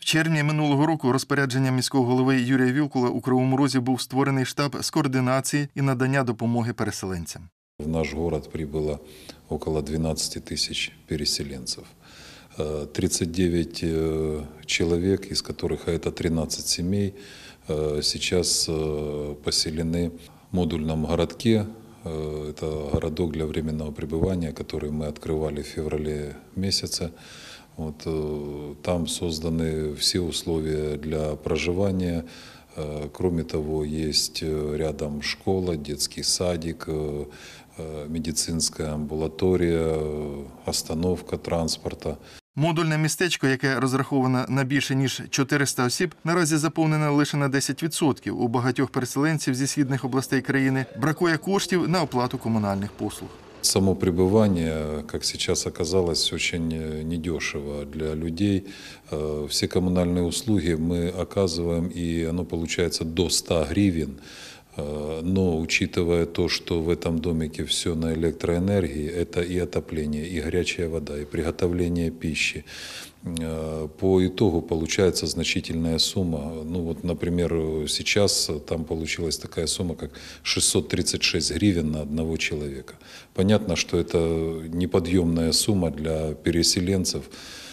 червні минулого року розпорядженням міського голови Юрія Вілкула у Кривому Розі був створений штаб з координації і надання допомоги переселенцям. В наш город прибыло около 12 тысяч переселенцев. 39 человек, из которых, а это 13 семей, сейчас поселены в модульном городке. Это городок для временного пребывания, который мы открывали в феврале месяце. Там созданы все условия для проживания. Кроме того, есть рядом школа, детский садик, медицинская амбулаторія, остановка транспорту. Модульне містечко, яке розраховане на більше ніж 400 осіб, наразі заповнене лише на 10%. У багатьох переселенців зі східних областей країни бракує коштів на оплату комунальних послуг. Само пребывание, как сейчас оказалось, очень недешево для людей. Все коммунальные услуги мы оказываем, и оно получается до 100 гривен. Но учитывая то, что в этом домике все на электроэнергии, это и отопление, и горячая вода, и приготовление пищи, по итогу получается значительная сумма. Например, сейчас там получилась такая сумма, как 636 гривен на одного человека. Понятно, что это неподъемная сумма для переселенцев,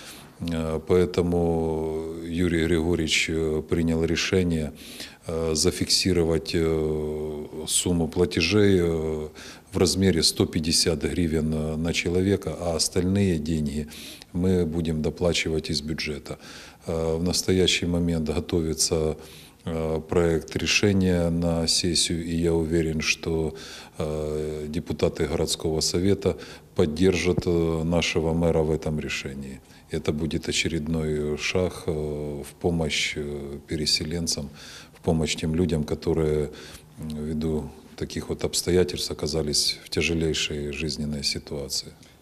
поэтому Юрий Григорьевич принял решение зафиксировать сумму платежей в размере 150 гривен на человека, а остальные деньги мы будем доплачивать из бюджета. В настоящий момент готовится проект решения на сессию, и я уверен, что депутаты городского совета поддержат нашего мэра в этом решении. Это будет очередной шаг в помощь переселенцам, в помощь тем людям, которые ввиду таких обстоятельств оказались в тяжелейшей жизненной ситуации.